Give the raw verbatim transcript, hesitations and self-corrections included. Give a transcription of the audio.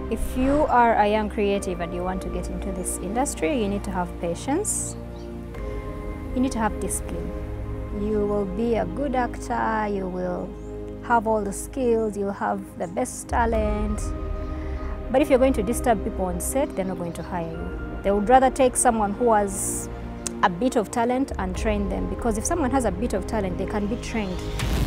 If you are a young creative and you want to get into this industry, you need to have patience. You need to have discipline. You will be a good actor, you will have all the skills, you'll have the best talent. But if you're going to disturb people on set, they're not going to hire you. They would rather take someone who has a bit of talent and train them, because if someone has a bit of talent, they can be trained.